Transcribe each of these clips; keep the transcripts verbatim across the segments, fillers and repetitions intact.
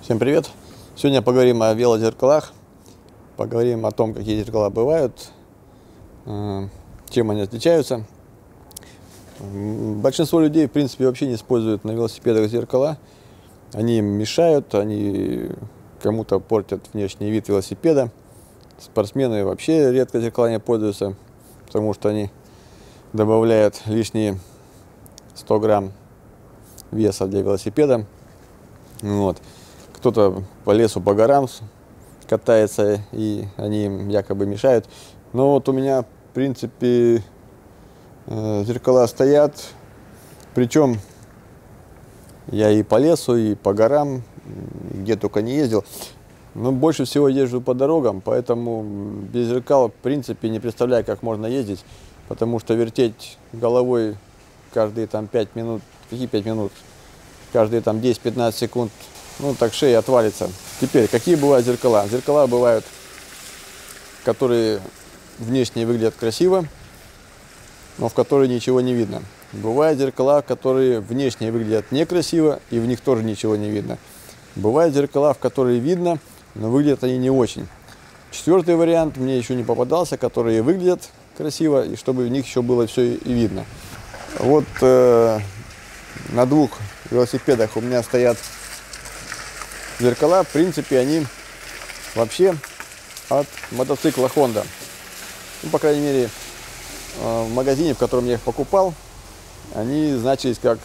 Всем привет! Сегодня поговорим о велозеркалах, поговорим о том, какие зеркала бывают, чем они отличаются. Большинство людей, в принципе, вообще не используют на велосипедах зеркала. Они им мешают, они кому-то портят внешний вид велосипеда. Спортсмены вообще редко зеркалами пользуются, потому что они добавляют лишние сто грамм веса для велосипеда. Вот. Кто-то по лесу, по горам катается, и они им якобы мешают. Но вот у меня, в принципе, зеркала стоят. Причем я и по лесу, и по горам, где только не ездил. Но больше всего езжу по дорогам, поэтому без зеркал, в принципе, не представляю, как можно ездить. Потому что вертеть головой каждые там пять минут, какие пять минут? Каждые там десять-пятнадцать секунд, ну так шея отвалится. Теперь, какие бывают зеркала? Зеркала бывают, которые внешне выглядят красиво, но в которые ничего не видно. Бывают зеркала, которые внешне выглядят некрасиво, и в них тоже ничего не видно. Бывают зеркала, в которые видно, но выглядят они не очень. Четвертый вариант мне еще не попадался, которые выглядят красиво, и чтобы в них еще было все и видно. Вот э, на двух велосипедах у меня стоят зеркала. В принципе, они вообще от мотоцикла Honda. Ну, по крайней мере, в магазине, в котором я их покупал, они значились как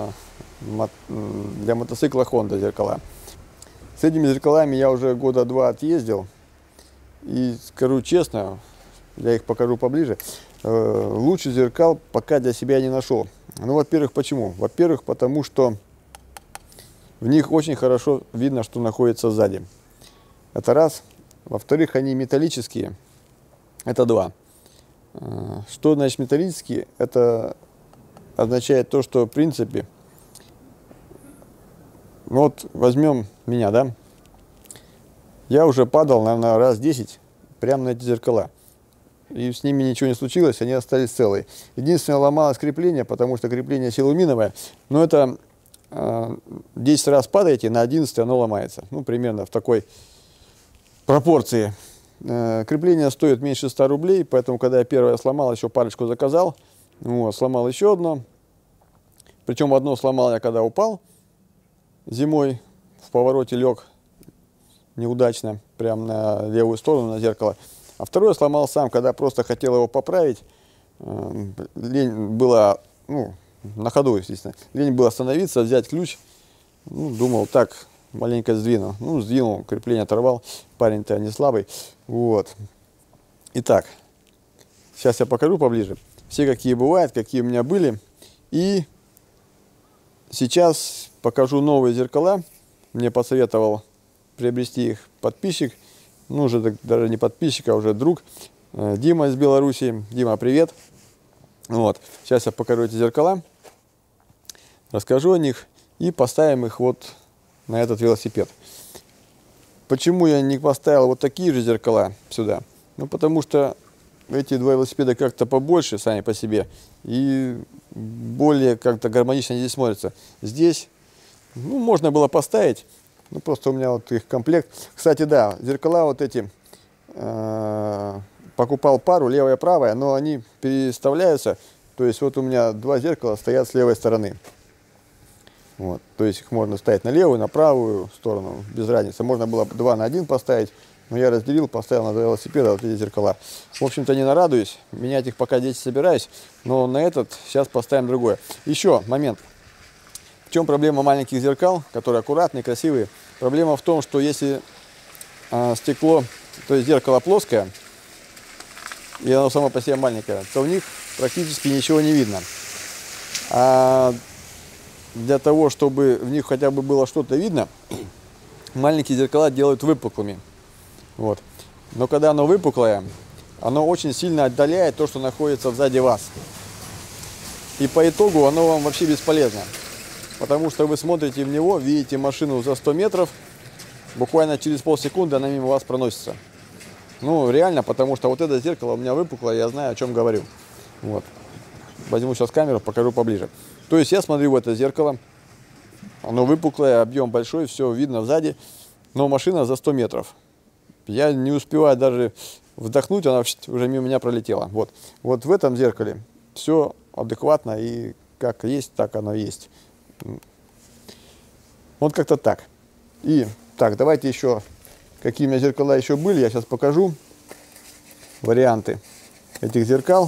для мотоцикла Honda зеркала. С этими зеркалами я уже года два отъездил. И скажу честно, я их покажу поближе, лучше зеркал пока для себя не нашел. Ну, во-первых, почему? Во-первых, потому что в них очень хорошо видно, что находится сзади. Это раз. Во-вторых, они металлические. Это два. Что значит металлические? Это означает то, что в принципе, ну вот возьмем меня, да? Я уже падал, наверное, раз десять прямо на эти зеркала. И с ними ничего не случилось, они остались целые. Единственное, ломалось крепление, потому что крепление силуминовое. Но это десять раз падаете, на одиннадцать оно ломается. Ну, примерно в такой пропорции. Крепление стоит меньше ста рублей, поэтому, когда я первое сломал, еще парочку заказал. Вот, сломал еще одно. Причем одно сломал я, когда упал. Зимой в повороте лег неудачно, прямо на левую сторону, на зеркало. А второе сломал сам, когда просто хотел его поправить. Лень было, ну, на ходу, естественно. Лень было остановиться, взять ключ. Ну, думал, так, маленько сдвину. Ну, сдвинул, крепление оторвал. Парень-то не слабый. Вот. Итак, сейчас я покажу поближе. Все, какие бывают, какие у меня были. И сейчас покажу новые зеркала. Мне посоветовал приобрести их подписчик. Ну, уже даже не подписчик, а уже друг. Дима из Беларуси. Дима, привет. Вот. Сейчас я покажу эти зеркала. Расскажу о них и поставим их вот на этот велосипед. Почему я не поставил вот такие же зеркала сюда? Ну, потому что эти два велосипеда как-то побольше сами по себе и более как-то гармонично здесь смотрятся. Здесь, ну, можно было поставить, ну, просто у меня вот их комплект. Кстати, да, зеркала вот эти э, покупал пару, левая, правая, но они переставляются. То есть вот у меня два зеркала стоят с левой стороны. Вот, то есть их можно ставить на левую, на правую сторону, без разницы. Можно было два на один поставить, но я разделил, поставил на два велосипеда вот эти зеркала. В общем-то, не нарадуюсь, менять их пока здесь собираюсь, но на этот сейчас поставим другое. Еще момент. В чем проблема маленьких зеркал, которые аккуратные, красивые? Проблема в том, что если а, стекло, то есть зеркало плоское, и оно само по себе маленькое, то в них практически ничего не видно. А для того, чтобы в них хотя бы было что-то видно, маленькие зеркала делают выпуклыми. Вот. Но когда оно выпуклое, оно очень сильно отдаляет то, что находится сзади вас. И по итогу оно вам вообще бесполезно. Потому что вы смотрите в него, видите машину за сто метров, буквально через полсекунды она мимо вас проносится. Ну, реально, потому что вот это зеркало у меня выпуклое, я знаю, о чем говорю. Вот. Возьму сейчас камеру, покажу поближе. То есть я смотрю в это зеркало, оно выпуклое, объем большой, все видно сзади. Но машина за сто метров. Я не успеваю даже вдохнуть, она уже мимо меня пролетела. Вот, вот в этом зеркале все адекватно, и как есть, так оно есть. Вот как-то так. И так, давайте еще, какие у меня зеркала еще были, я сейчас покажу варианты этих зеркал.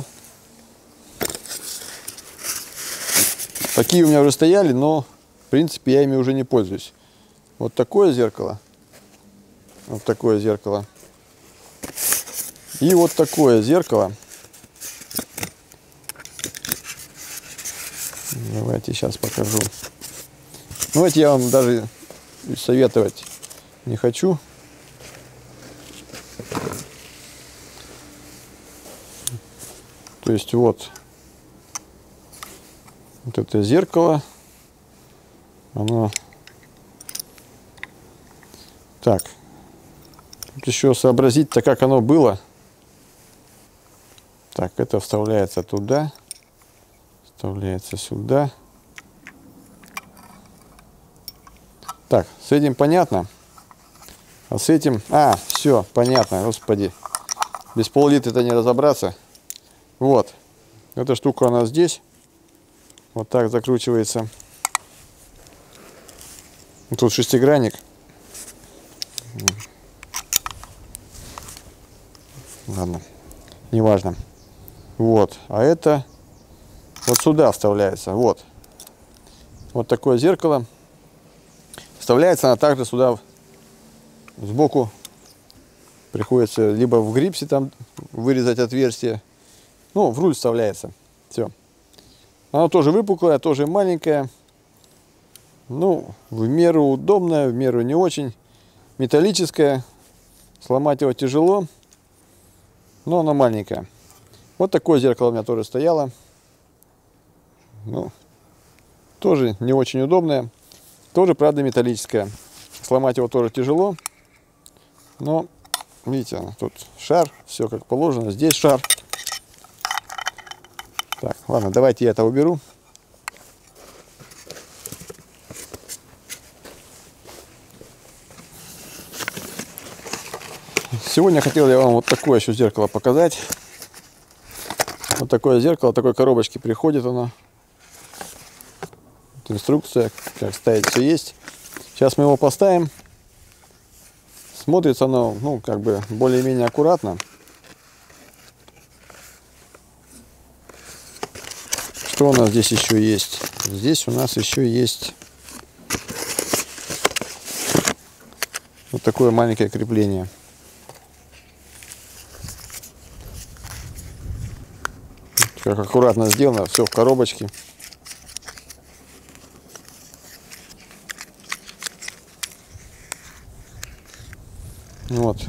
Такие у меня уже стояли, но в принципе я ими уже не пользуюсь. Вот такое зеркало. Вот такое зеркало. И вот такое зеркало. Давайте сейчас покажу. Ну, эти я вам даже советовать не хочу. То есть вот, вот это зеркало. Оно так. Тут еще сообразить-то, как оно было. Так, это вставляется туда, вставляется сюда. Так, с этим понятно. А с этим... А, все, понятно, господи. Без пол-литра-то не разобраться. Вот. Эта штука у нас здесь. Вот так закручивается. Тут шестигранник. Ладно, неважно. Вот, а это вот сюда вставляется. Вот, вот такое зеркало. Вставляется она также сюда сбоку. Приходится либо в грипсе там вырезать отверстие. Ну, в руль вставляется. Все. Она тоже выпуклая, тоже маленькая. Ну, в меру удобная, в меру не очень. Металлическая. Сломать его тяжело. Но она маленькая. Вот такое зеркало у меня тоже стояло. Ну, тоже не очень удобное. Тоже, правда, металлическое. Сломать его тоже тяжело. Но, видите, тут шар. Все как положено. Здесь шар. Так, ладно, давайте я это уберу. Сегодня хотел я вам вот такое еще зеркало показать. Вот такое зеркало, такой коробочке приходит оно. Вот инструкция, как ставить, все есть. Сейчас мы его поставим. Смотрится оно, ну, как бы более-менее аккуратно. Что у нас здесь еще есть? Здесь у нас еще есть вот такое маленькое крепление. Как аккуратно сделано, все в коробочке. Вот.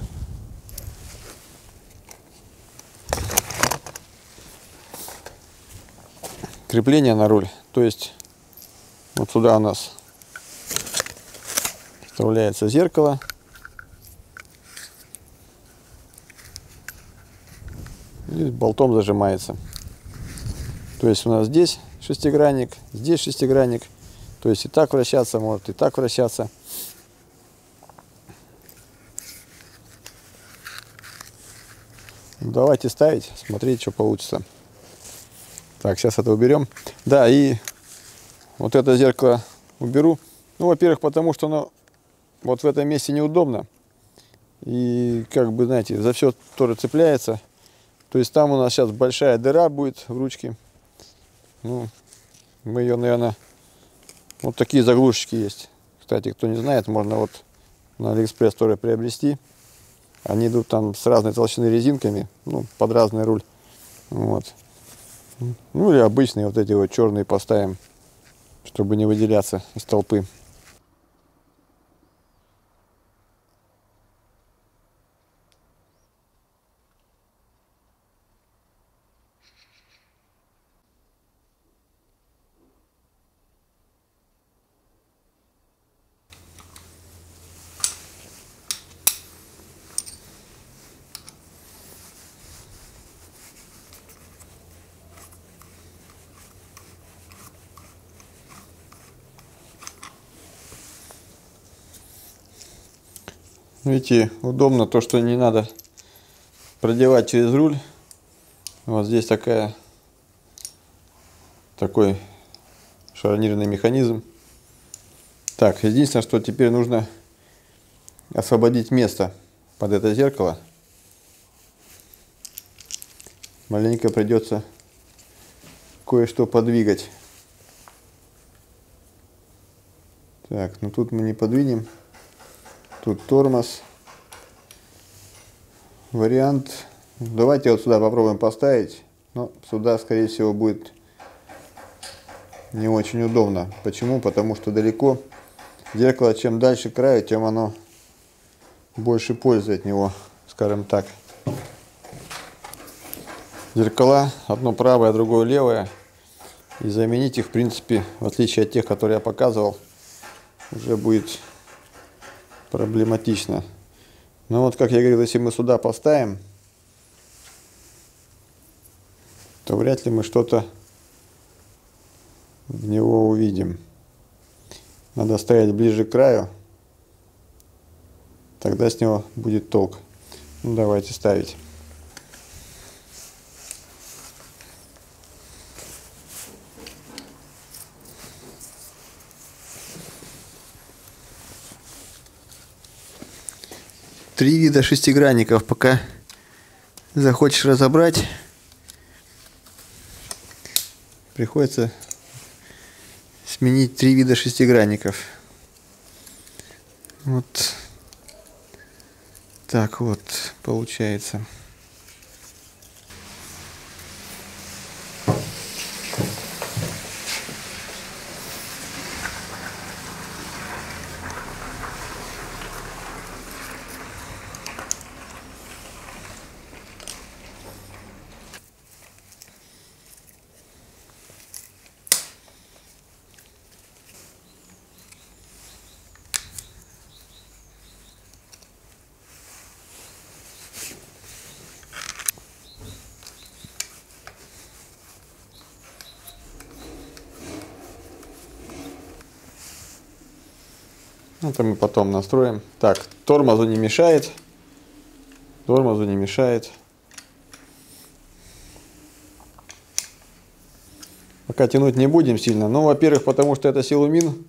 Крепление на руль. То есть вот сюда у нас вставляется зеркало. И болтом зажимается. То есть у нас здесь шестигранник, здесь шестигранник. То есть и так вращаться может, и так вращаться. Давайте ставить, смотреть, что получится. Так, сейчас это уберем. Да, и вот это зеркало уберу. Ну, во-первых, потому что оно вот в этом месте неудобно. И, как бы, знаете, за все тоже цепляется. То есть там у нас сейчас большая дыра будет в ручке. Ну, мы ее, наверное... Вот такие заглушечки есть. Кстати, кто не знает, можно вот на Алиэкспресс тоже приобрести. Они идут там с разной толщины резинками, ну, под разный руль. Вот. Ну, или обычные вот эти вот черные поставим, чтобы не выделяться из толпы. Видите, удобно то, что не надо продевать через руль. Вот здесь такая, такой шарнирный механизм. Так, единственное, что теперь нужно освободить место под это зеркало. Маленько придется кое-что подвигать. Так, ну тут мы не подвинем. Тут тормоз. Вариант. Давайте вот сюда попробуем поставить. Но сюда, скорее всего, будет не очень удобно. Почему? Потому что далеко. Зеркало, чем дальше к краю, тем оно больше пользы от него, скажем так. Зеркала, одно правое, другое левое. И заменить их, в принципе, в отличие от тех, которые я показывал, уже будет проблематично. Но вот, как я говорил, если мы сюда поставим, то вряд ли мы что-то в него увидим. Надо стоять ближе к краю, тогда с него будет толк. Ну, давайте ставить. Три вида шестигранников. Пока захочешь разобрать, приходится сменить три вида шестигранников. Вот так вот получается. Это мы потом настроим. Так, тормозу не мешает. Тормозу не мешает. Пока тянуть не будем сильно. Ну, во-первых, потому что это силумин,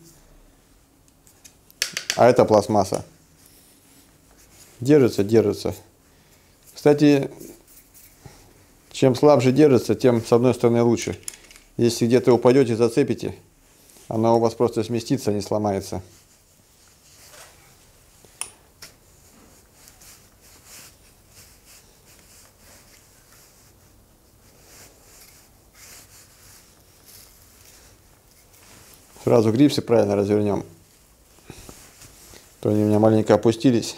а это пластмасса. Держится, держится. Кстати, чем слабже держится, тем с одной стороны лучше. Если где-то упадете, зацепите, она у вас просто сместится, не сломается. Сразу грипсы правильно развернем. То они у меня маленько опустились.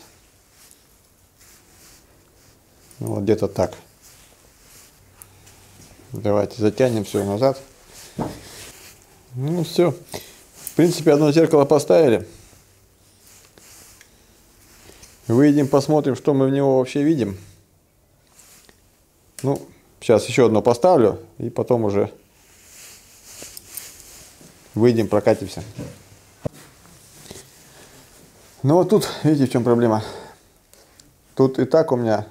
Ну, вот где-то так. Давайте затянем все назад. Ну все. В принципе, одно зеркало поставили. Выйдем, посмотрим, что мы в него вообще видим. Ну, сейчас еще одно поставлю, и потом уже выйдем, прокатимся. Ну вот тут, видите, в чем проблема. Тут и так у меня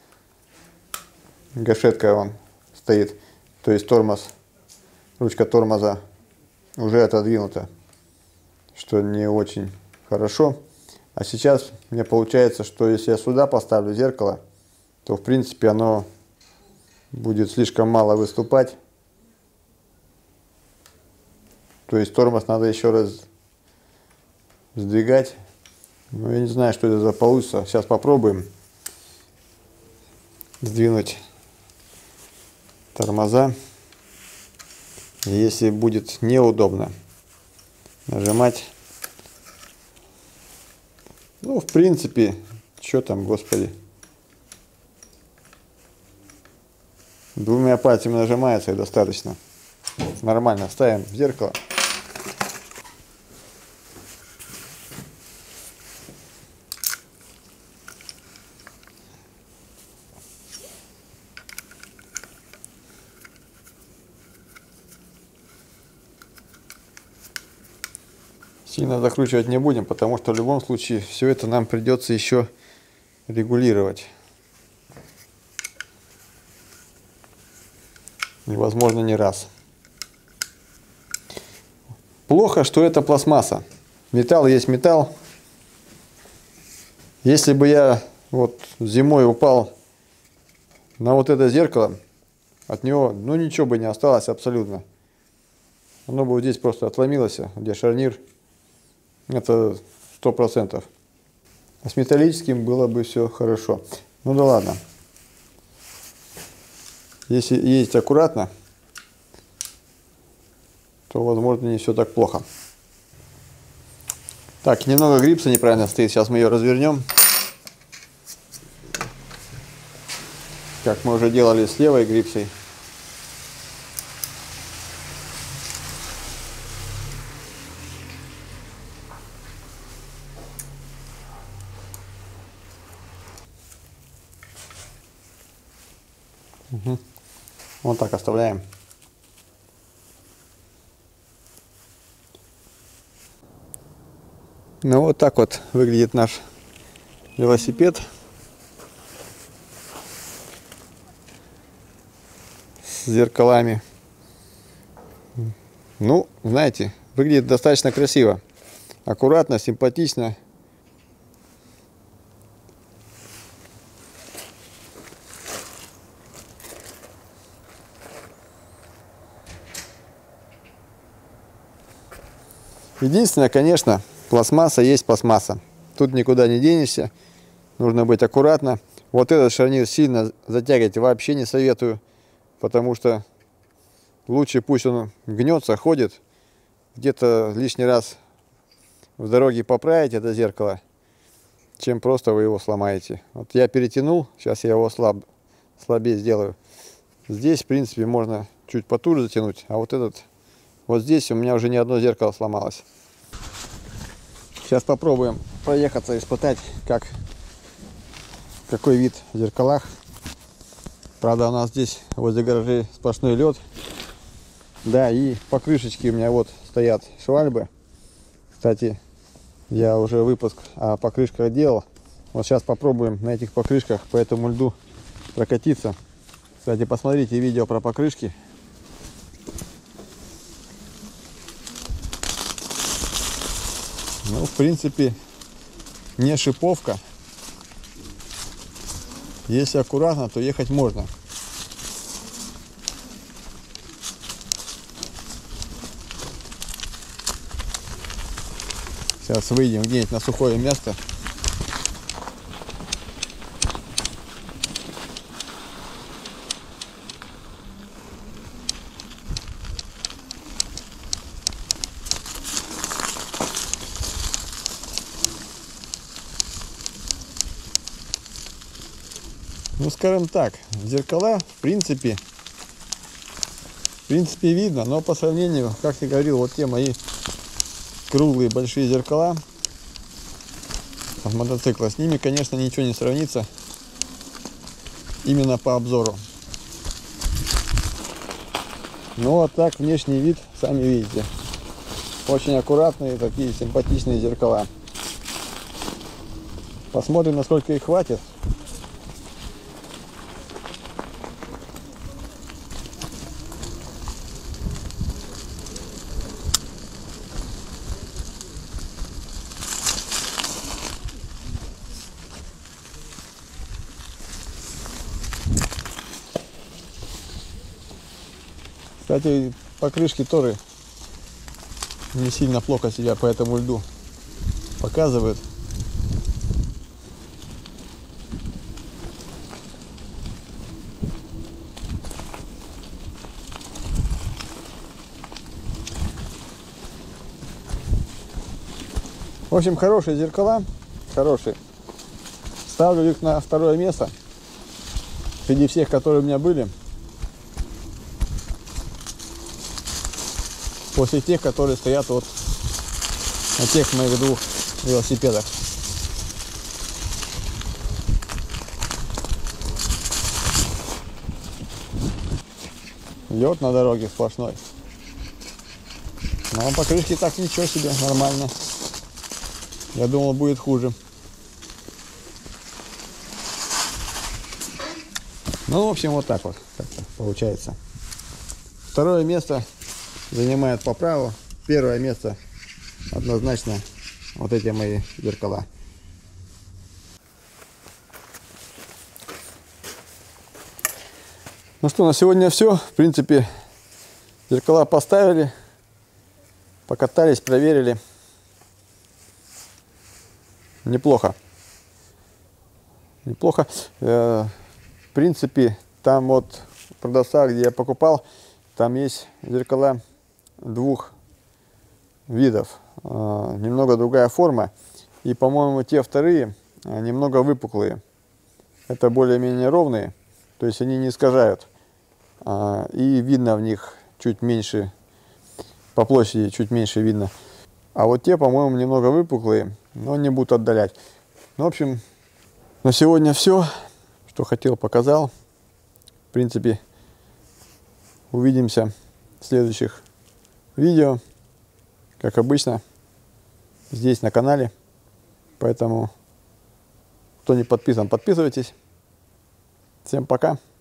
гашетка вон стоит. То есть тормоз, ручка тормоза уже отодвинута, что не очень хорошо. А сейчас мне получается, что если я сюда поставлю зеркало, то в принципе оно будет слишком мало выступать. То есть тормоз надо еще раз сдвигать. Ну, я не знаю, что это за получится. Сейчас попробуем сдвинуть тормоза. И если будет неудобно нажимать, ну, в принципе, что там, господи, двумя пальцами нажимается и достаточно. Нормально. Ставим в зеркало. Сильно закручивать не будем, потому что в любом случае все это нам придется еще регулировать. Невозможно не раз. Плохо, что это пластмасса. Металл есть металл. Если бы я вот зимой упал на вот это зеркало, от него ну ничего бы не осталось абсолютно. Оно бы вот здесь просто отломилось, где шарнир. Это сто процентов. А с металлическим было бы все хорошо. Ну да ладно. Если ездить аккуратно, то возможно не все так плохо. Так, немного грипса неправильно стоит. Сейчас мы ее развернем. Как мы уже делали с левой грипсой. Угу. Вот так оставляем. Ну вот так вот выглядит наш велосипед с зеркалами. Ну, знаете, выглядит достаточно красиво, аккуратно, симпатично. Единственное, конечно, пластмасса есть пластмасса. Тут никуда не денешься. Нужно быть аккуратно. Вот этот шарнир сильно затягивать вообще не советую. Потому что лучше пусть он гнется, ходит. Где-то лишний раз в дороге поправить это зеркало, чем просто вы его сломаете. Вот я перетянул. Сейчас я его слаб, слабее сделаю. Здесь, в принципе, можно чуть потуже затянуть. А вот этот... Вот здесь у меня уже ни одно зеркало сломалось. Сейчас попробуем проехаться, испытать, как, какой вид в зеркалах. Правда, у нас здесь возле гаражей сплошной лед. Да, и покрышечки у меня вот стоят швальбы. Кстати, я уже выпуск о покрышках делал. Вот сейчас попробуем на этих покрышках по этому льду прокатиться. Кстати, посмотрите видео про покрышки. Ну, в принципе, не шиповка. Если аккуратно, то ехать можно. Сейчас выйдем где-нибудь на сухое место. Ну, скажем так, зеркала, в принципе, в принципе видно, но по сравнению, как я говорил, вот те мои круглые большие зеркала от мотоцикла, с ними, конечно, ничего не сравнится именно по обзору. Ну, вот так внешний вид, сами видите. Очень аккуратные, такие симпатичные зеркала. Посмотрим, насколько их хватит. Кстати, покрышки тоже не сильно плохо себя по этому льду показывают. В общем, хорошие зеркала, хорошие. Ставлю их на второе место среди всех, которые у меня были. После тех, которые стоят вот на тех моих двух велосипедах. Лед на дороге сплошной. Но покрышки так ничего себе, нормально. Я думал, будет хуже. Ну, в общем, вот так вот как-то получается. Второе место занимает по праву. Первое место однозначно вот эти мои зеркала. Ну что, на сегодня все. В принципе, зеркала поставили, покатались, проверили. Неплохо. Неплохо. В принципе, там вот в продавцах, где я покупал, там есть зеркала двух видов. Немного другая форма. И, по-моему, те вторые немного выпуклые. Это более-менее ровные. То есть они не искажают. И видно в них чуть меньше, по площади чуть меньше видно. А вот те, по-моему, немного выпуклые, но не будут отдалять. Ну, в общем, на сегодня все, что хотел, показал. В принципе, увидимся в следующих видео, как обычно, здесь на канале. Поэтому, кто не подписан, подписывайтесь. Всем пока.